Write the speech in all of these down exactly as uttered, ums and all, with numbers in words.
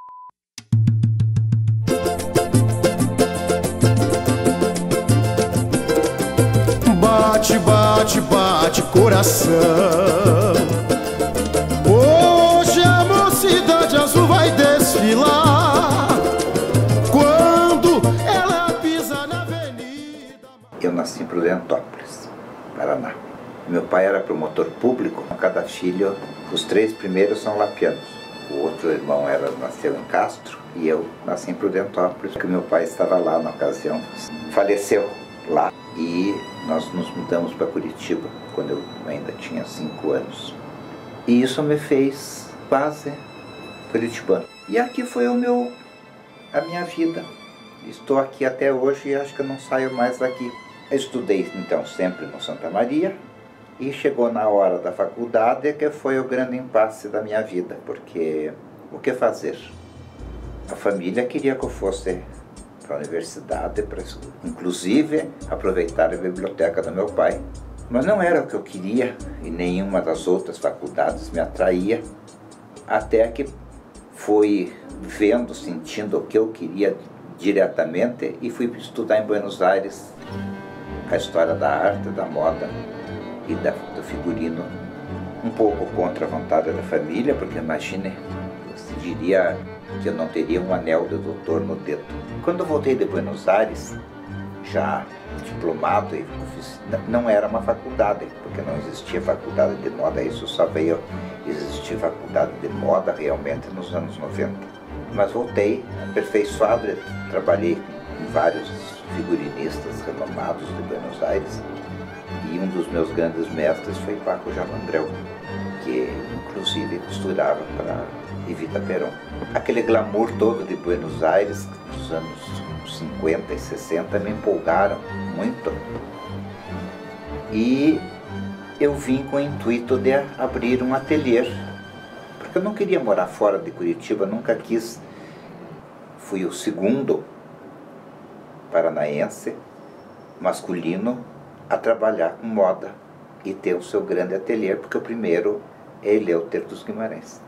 Bate, bate, bate coração. Hoje a mocidade azul vai desfilar. Quando ela pisa na avenida. Eu nasci em Prudentópolis, Paraná. Meu pai era promotor público. Cada filho, os três primeiros são lapianos. O outro irmão era, nasceu em Castro e eu nasci em Prudentópolis, porque meu pai estava lá na ocasião. Faleceu lá e nós nos mudamos para Curitiba quando eu ainda tinha cinco anos. E isso me fez quase curitibano. E aqui foi o meu, a minha vida. Estou aqui até hoje e acho que eu não saio mais daqui. Eu estudei então sempre no Santa Maria e chegou na hora da faculdade que foi o grande impasse da minha vida, porque o que fazer? A família queria que eu fosse para a universidade, para, inclusive aproveitar a biblioteca do meu pai. Mas não era o que eu queria e nenhuma das outras faculdades me atraía, até que fui vendo, sentindo o que eu queria diretamente e fui estudar em Buenos Aires a história da arte, da moda e da, do figurino, um pouco contra a vontade da família, porque imagine, se diria que eu não teria um anel de doutor no dedo. Quando eu voltei de Buenos Aires, já diplomado, e não era uma faculdade, porque não existia faculdade de moda, isso só veio existir faculdade de moda realmente nos anos noventa. Mas voltei aperfeiçoado, trabalhei com vários figurinistas renomados de Buenos Aires, e um dos meus grandes mestres foi Paco Javandreu, que inclusive costurava para Evita Peron. Aquele glamour todo de Buenos Aires dos anos cinquenta e sessenta me empolgaram muito, e eu vim com o intuito de abrir um ateliê, porque eu não queria morar fora de Curitiba, nunca quis. Fui o segundo paranaense masculino a trabalhar com moda e ter o seu grande ateliê, porque o primeiro é Eleuter dos Guimarães.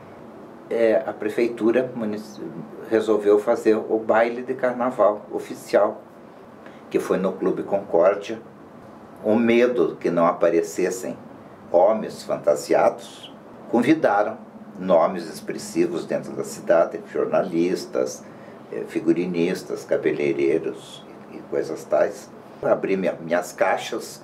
É, a prefeitura resolveu fazer o baile de carnaval oficial, que foi no Clube Concórdia. O medo que não aparecessem homens fantasiados, convidaram nomes expressivos dentro da cidade, jornalistas, figurinistas, cabeleireiros e coisas tais. Abri minhas caixas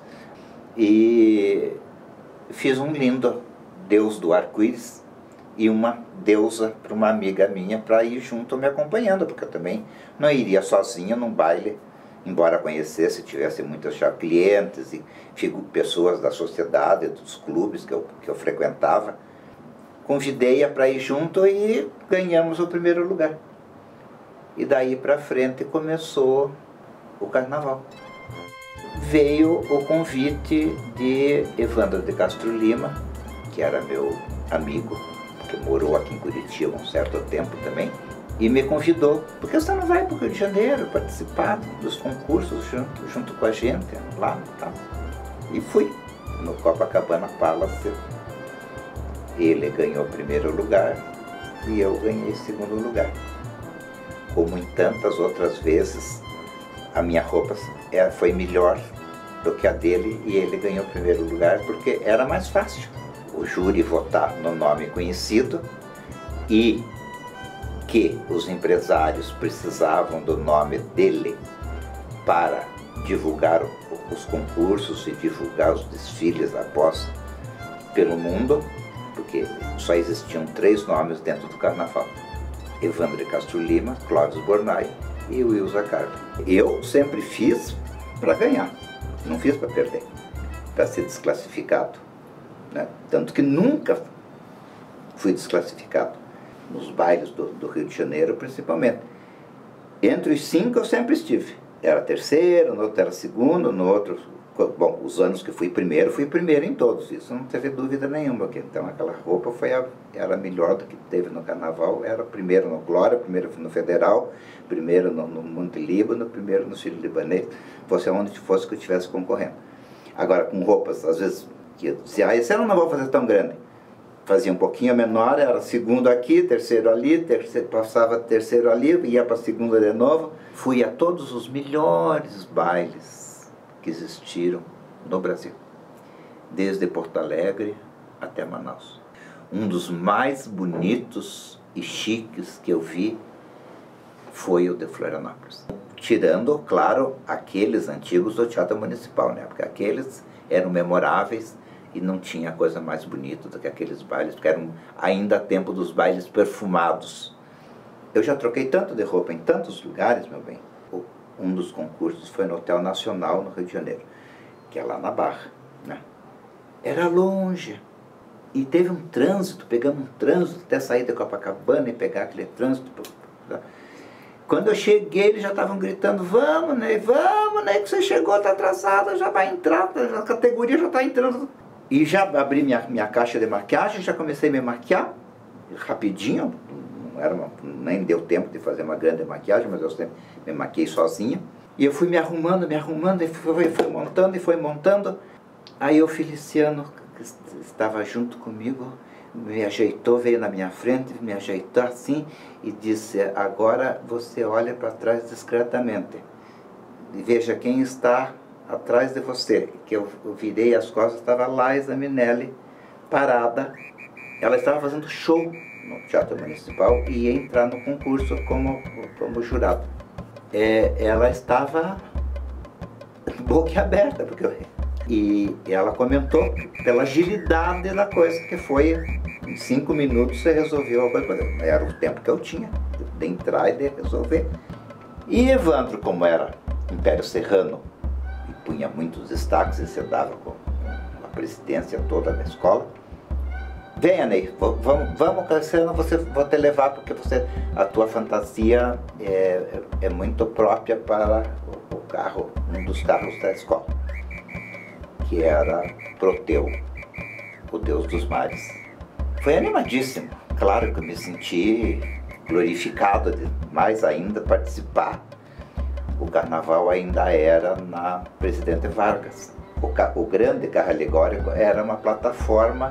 e fiz um lindo Deus do Arco-Íris e uma deusa para uma amiga minha para ir junto me acompanhando, porque eu também não iria sozinho num baile, embora conhecesse, tivesse muitas já clientes e pessoas da sociedade, dos clubes que eu, que eu frequentava. Convidei-a para ir junto e ganhamos o primeiro lugar. E daí para frente começou o carnaval. Veio o convite de Evandro de Castro Lima, que era meu amigo, que morou aqui em Curitiba um certo tempo também, e me convidou, porque você não vai para o Rio de Janeiro participar dos concursos junto, junto com a gente lá, tá? E fui no Copacabana Palace. Ele ganhou o primeiro lugar e eu ganhei o segundo lugar. Como em tantas outras vezes, a minha roupa foi melhor do que a dele e ele ganhou o primeiro lugar porque era mais fácil o júri votar no nome conhecido e que os empresários precisavam do nome dele para divulgar os concursos e divulgar os desfiles após pelo mundo, porque só existiam três nomes dentro do carnaval: Evandro de Castro Lima, Clóvis Bornai e Wilza Carlos. Eu sempre fiz para ganhar, não fiz para perder, para ser desclassificado, né? Tanto que nunca fui desclassificado, nos bailes do, do Rio de Janeiro principalmente. Entre os cinco eu sempre estive. Era terceiro, no outro era segundo, no outro... Bom, os anos que fui primeiro, fui primeiro em todos, isso não teve dúvida nenhuma. Então aquela roupa foi a, era a melhor do que teve no carnaval. Era primeiro no Glória, primeiro no Federal, primeiro no, no Monte Líbano, primeiro no Sírio Libanês, fosse aonde fosse que eu estivesse concorrendo. Agora, com roupas, às vezes, que eu dizia, ah, esse ano eu não vou fazer tão grande. fazia um pouquinho menor, era segundo aqui, terceiro ali, terceiro, passava terceiro ali, ia para segunda de novo. Fui a todos os melhores bailes que existiram no Brasil, desde Porto Alegre até Manaus. Um dos mais bonitos e chiques que eu vi foi o de Florianópolis. Tirando, claro, aqueles antigos do Teatro Municipal, né? Porque aqueles eram memoráveis e não tinha coisa mais bonita do que aqueles bailes, porque eram ainda tempo dos bailes perfumados. Eu já troquei tanto de roupa em tantos lugares, meu bem. Um dos concursos foi no Hotel Nacional, no Rio de Janeiro, que é lá na Barra, né? Era longe. E teve um trânsito, pegamos um trânsito até sair da Copacabana e pegar aquele trânsito. Quando eu cheguei, eles já estavam gritando, vamos, Ney, vamos, Ney, que você chegou, tá atrasado, já vai entrar, a categoria já está entrando. E já abri minha, minha caixa de maquiagem, já comecei a me maquiar, rapidinho, não era uma, nem deu tempo de fazer uma grande maquiagem, mas eu sempre me maquiei sozinha. E eu fui me arrumando, me arrumando, e foi, foi montando, e foi montando. Aí o Feliciano, que estava junto comigo, me ajeitou, veio na minha frente, me ajeitou assim e disse, agora você olha para trás discretamente e veja quem está atrás de você. Que eu, eu virei as costas, estava Laísa Minelli parada, ela estava fazendo show no Teatro Municipal e ia entrar no concurso como, como jurado. É, ela estava boquiaberta, porque eu... E ela comentou pela agilidade da coisa, que foi em cinco minutos você resolveu a coisa. Era o tempo que eu tinha de entrar e de resolver. E Evandro, como era Império Serrano e punha muitos destaques e se dava com a presidência toda da escola, venha, Ney, vamos, vamos Cassiano, você vou te levar porque você, a tua fantasia é, é muito própria para o carro, um dos carros da escola, que era Proteu, o deus dos mares. Foi animadíssimo. Claro que eu me senti glorificado de mais ainda participar. O carnaval ainda era na Presidente Vargas. O, o grande carro alegórico era uma plataforma,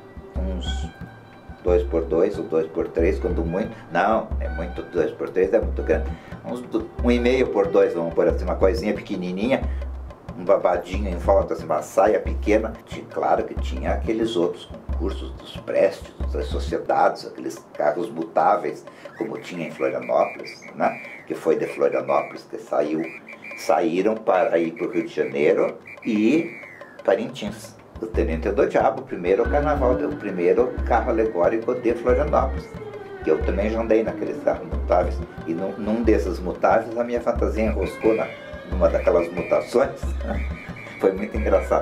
uns dois por dois ou dois por três, quando muito. Não, é muito, dois por três é muito grande. Uns um e meio por dois, vamos por assim, uma coisinha pequenininha, um babadinho em volta, assim, uma saia pequena. Claro que tinha aqueles outros concursos dos Prestes, das sociedades, aqueles carros mutáveis, como tinha em Florianópolis, né? Que foi de Florianópolis que saiu, saíram para ir para o Rio de Janeiro e Parintins. O Tenente do Diabo, o primeiro carnaval, o primeiro carro alegórico de Florianópolis. Que eu também já andei naqueles carros mutáveis. E num, num desses mutáveis a minha fantasia enroscou na numa daquelas mutações. Foi muito engraçado.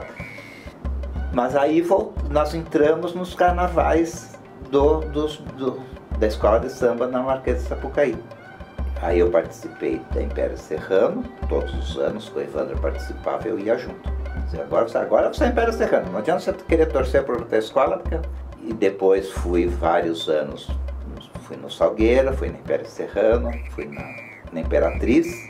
Mas aí nós entramos nos carnavais do, dos, do, da escola de samba na Marquês de Sapucaí. Aí eu participei da Império Serrano, todos os anos que o Evandro participava, eu ia junto. Agora, agora você é Império Serrano, não adianta você querer torcer por outra escola. Porque... E depois fui vários anos, fui no Salgueiro, fui na Império Serrano, fui na, na Imperatriz,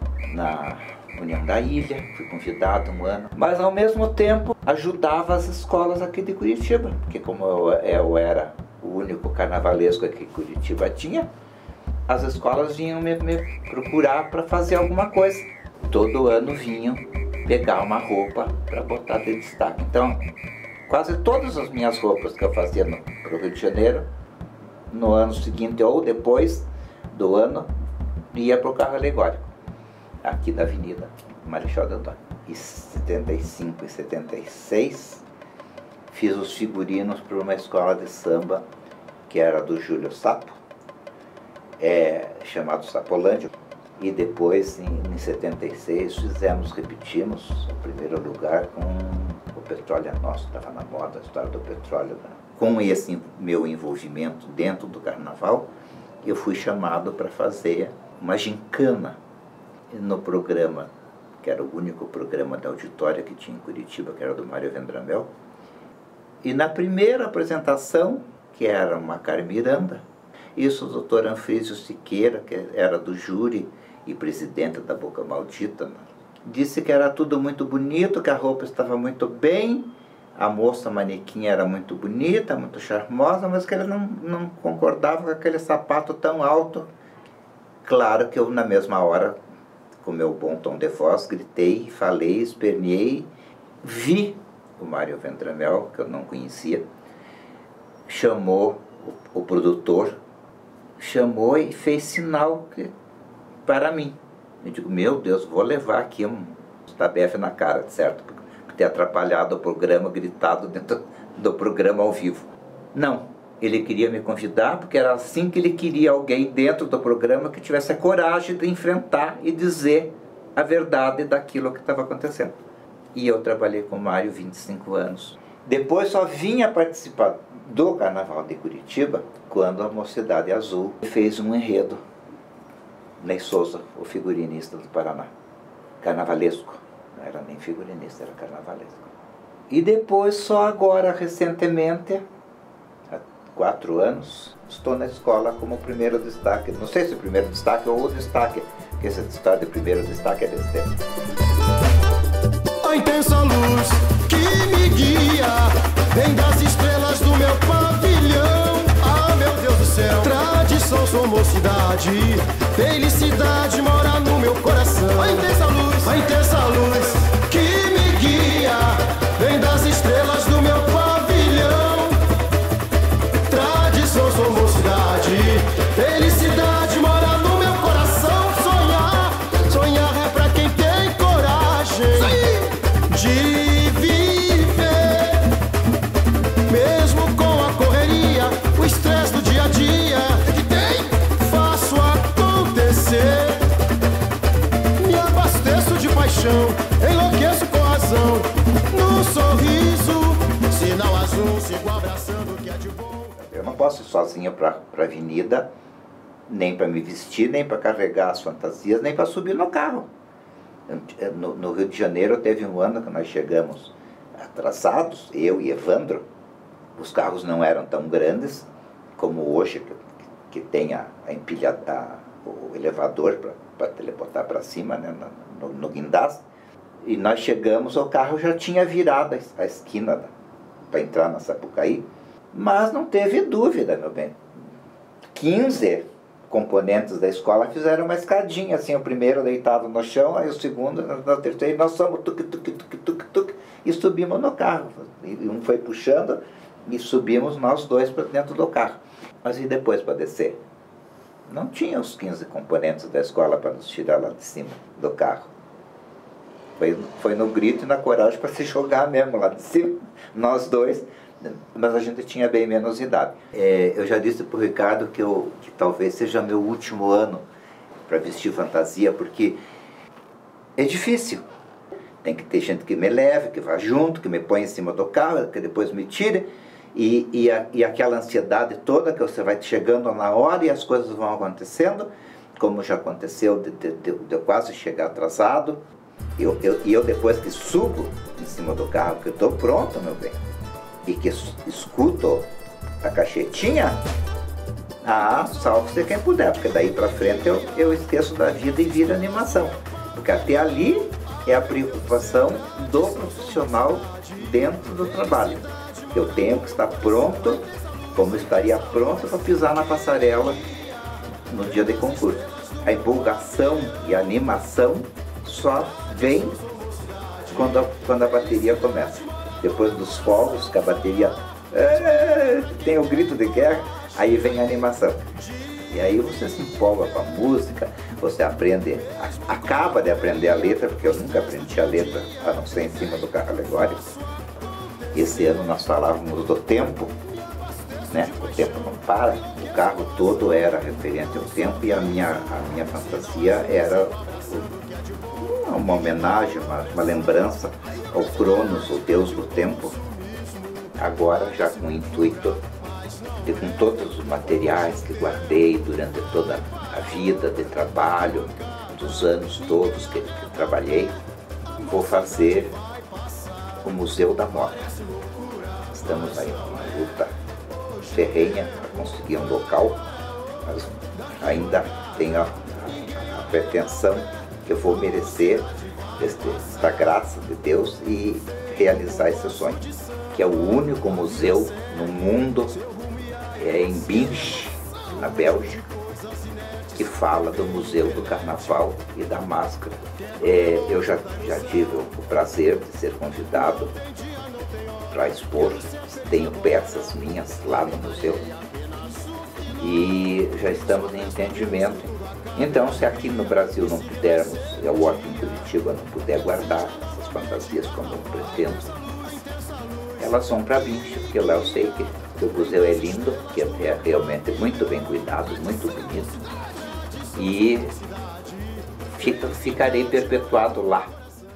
na União da Ilha, fui convidado um ano, mas ao mesmo tempo ajudava as escolas aqui de Curitiba, porque como eu, eu era o único carnavalesco que Curitiba tinha, as escolas vinham me, me procurar para fazer alguma coisa. Todo ano vinham pegar uma roupa para botar de destaque. Então, quase todas as minhas roupas que eu fazia no pro Rio de Janeiro, no ano seguinte ou depois do ano, ia para o carro alegórico, aqui da Avenida Marechal Deodoro. Em setenta e cinco e setenta e seis, fiz os figurinos para uma escola de samba que era do Júlio Sapo, é, chamado Sapolândia. E depois, em, em setenta e seis, fizemos, repetimos o primeiro lugar com o Petróleo é Nosso, estava na moda a história do petróleo. Né? Com esse meu envolvimento dentro do carnaval, eu fui chamado para fazer uma gincana no programa, que era o único programa da auditória que tinha em Curitiba, que era do Mário Vendramel. E na primeira apresentação, que era uma Carmen Miranda, isso o doutor Anfrísio Siqueira, que era do júri e presidente da Boca Maldita, né? Disse que era tudo muito bonito, que a roupa estava muito bem, A moça manequim era muito bonita, muito charmosa, mas que ele não, não concordava com aquele sapato tão alto. Claro que eu, na mesma hora, com meu bom tom de voz, gritei, falei, esperneei, vi o Mário Vendramel, que eu não conhecia, chamou o, o produtor, chamou e fez sinal que, para mim. Eu digo, meu Deus, vou levar aqui um tabefe na cara, certo? Por ter atrapalhado o programa, gritado dentro do programa ao vivo. Não, ele queria me convidar porque era assim que ele queria alguém dentro do programa que tivesse a coragem de enfrentar e dizer a verdade daquilo que estava acontecendo. E eu trabalhei com o Mário vinte e cinco anos. Depois só vinha participar do Carnaval de Curitiba quando a Mocidade Azul fez um enredo. Ney Souza, o figurinista do Paraná, carnavalesco, não era nem figurinista, era carnavalesco. E depois, só agora, recentemente, há quatro anos, estou na escola como primeiro destaque. Não sei se o primeiro destaque ou o destaque, porque essa história de primeiro destaque é desse tempo. A intensa luz que me guia vem das estrelas do meu pavilhão. Ah, meu Deus do céu, tradição, sou mocidade, felicidade mora no meu coração. A intensa luz, a intensa luz que me guia vem das estrelas do meu pavilhão. Tradição, sou mocidade, felicidade mora no meu coração. Sonhar, sonhar é pra quem tem coragem de viver, mesmo com a correria, o estresse do dia a dia que tem, faço acontecer. Me abasteço de paixão, enlouqueço com razão, no sorriso, sinal azul, sigo abraçando o que é de bom. Eu não posso ir sozinho para a avenida, nem para me vestir, nem para carregar as fantasias, nem para subir no carro. No, no Rio de Janeiro teve um ano que nós chegamos atrasados, eu e Evandro. Os carros não eram tão grandes como hoje, que, que tem a, a empilha, a, o elevador para teleportar para cima, né, no, no, no guindaste. E nós chegamos, o carro já tinha virado a, a esquina para entrar na Sapucaí, mas não teve dúvida, meu bem. quinze componentes da escola fizeram uma escadinha, assim, o primeiro deitado no chão, aí o segundo, o terceiro, e nós somos tuc, tuc, tuc, tuc, tuc, e subimos no carro. E um foi puxando e subimos nós dois para dentro do carro. Mas e depois para descer? Não tinha os quinze componentes da escola para nos tirar lá de cima do carro. Foi, foi no grito e na coragem para se jogar mesmo lá de cima, nós dois. Mas a gente tinha bem menos idade. É, eu já disse para o Ricardo que, eu, que talvez seja meu último ano para vestir fantasia, porque é difícil. Tem que ter gente que me leve, que vá junto, que me põe em cima do carro, que depois me tire. E, e, a, e aquela ansiedade toda que você vai chegando na hora e as coisas vão acontecendo, como já aconteceu de, de, de, de eu quase chegar atrasado. E eu, eu, eu depois que subo em cima do carro, que eu estou pronto, meu bem, e que escuto a caixetinha, ah, salve-se quem puder, porque daí pra frente eu, eu esqueço da vida e viro animação. Porque até ali é a preocupação do profissional dentro do trabalho. Eu tenho que estar pronto, como estaria pronto para pisar na passarela no dia de concurso. A empolgação e a animação só vem quando a, quando a bateria começa. Depois dos fogos, que a bateria é, tem o grito de guerra, aí vem a animação. E aí você se empolga com a música, você aprende, a, acaba de aprender a letra, porque eu nunca aprendi a letra, a não ser em cima do carro alegórico. Esse ano nós falávamos do tempo, né? O tempo não para, o carro todo era referente ao tempo e a minha, a minha fantasia era uma homenagem, uma, uma lembrança ao Cronos, o deus do tempo, agora já com o intuito de, com todos os materiais que guardei durante toda a vida de trabalho, dos anos todos que, que trabalhei, vou fazer o Museu da Moda. Estamos aí numa luta ferrenha para conseguir um local, mas ainda tenho a, a, a pretensão que eu vou merecer esta graça de Deus e realizar esse sonho. que é o único museu no mundo, é em Binche, na Bélgica, que fala do Museu do Carnaval e da Máscara. É, eu já, já tive o prazer de ser convidado para expor, tenho peças minhas lá no museu e já estamos em entendimento. Então, se aqui no Brasil não pudermos, ou aqui em Curitiba não puder guardar essas fantasias como eu pretendo, elas vão para Binche, porque lá eu sei que, que o museu é lindo, que é realmente muito bem cuidado, muito bonito, e fica, ficarei perpetuado lá.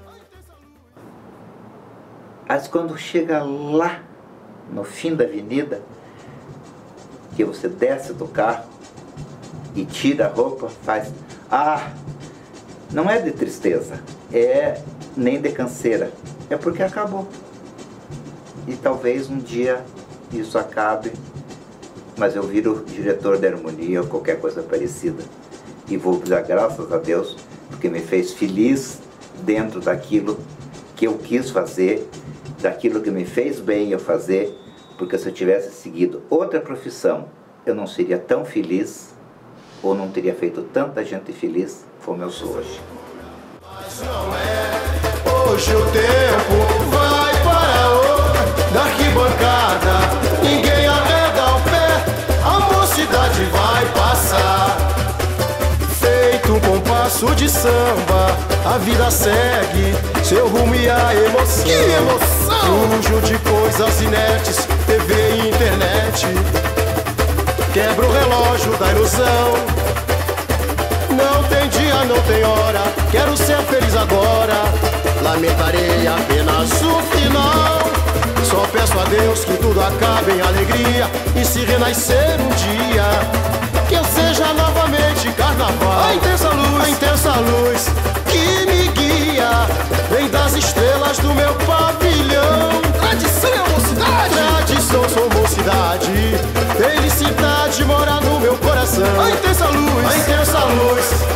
Mas quando chega lá, no fim da avenida, que você desce do carro e tira a roupa, faz... Ah, não é de tristeza, é nem de canseira, é porque acabou. E talvez um dia isso acabe, mas eu viro diretor da harmonia ou qualquer coisa parecida. E vou dar graças a Deus, porque me fez feliz dentro daquilo que eu quis fazer, daquilo que me fez bem eu fazer, porque se eu tivesse seguido outra profissão, eu não seria tão feliz, ou não teria feito tanta gente feliz como eu sou hoje. Mas não é, hoje o tempo vai para outra, da arquibancada, ninguém arreda o pé, a mocidade vai passar. Feito um compasso de samba, a vida segue seu rumo e a emoção. Que emoção! Fujo de coisas inertes, T V e internet, quebra o relógio da ilusão. Não tem dia, não tem hora, quero ser feliz agora, lamentarei apenas o final. Só peço a Deus que tudo acabe em alegria, e se renascer um dia, que eu seja novamente carnaval. A intensa luz, a intensa luz que me guia, vem das estrelas do meu pavilhão. Tradição é mocidade, tradição sou mocidade, felicidade mora no meu coração. A intensa luz, a intensa luz